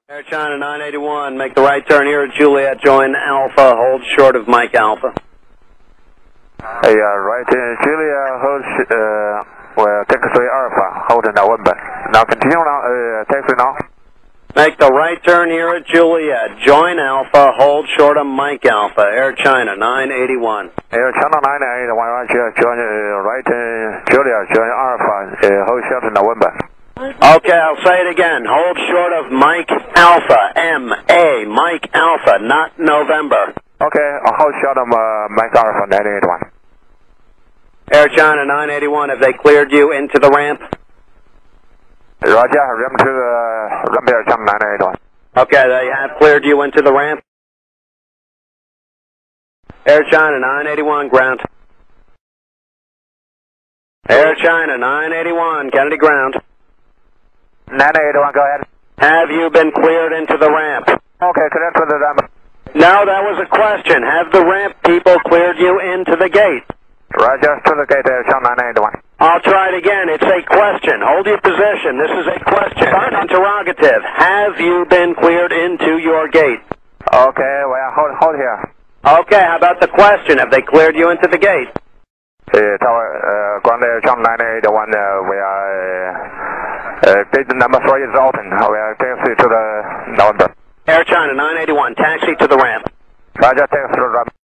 Air China 981, make the right turn here at Juliet, join Alpha, hold short of Mike Alpha. Hey, right, Juliet, hold, well, taxi Alpha, hold November. Now continue now, taxi now. Make the right turn here at Juliet, join Alpha, hold short of Mike Alpha, Air China 981. Air China 981, right, join, right, Juliet, join Alpha, hold short of November. Okay, I'll say it again. Hold short of Mike Alpha, M-A, Mike Alpha, not November. Okay, hold short of Mike Alpha 981. Air China 981, have they cleared you into the ramp? Roger, ramp to ramp Air China 981. Okay, they have cleared you into the ramp. Air China 981, ground. Air China 981, Kennedy ground. 981, go ahead. Have you been cleared into the ramp? Okay, cleared to the ramp. No, that was a question. Have the ramp people cleared you into the gate? Roger, to the gate, Air China 981. I'll try it again. It's a question. Hold your position. This is a question. An interrogative. Have you been cleared into your gate? Okay, well, hold here. Okay, how about the question? Have they cleared you into the gate? Tower, ground Air China 981, we are, gate number 3 is open. We are taxi to the November. Air China 981, taxi to the ramp. Roger, taxi to the ramp.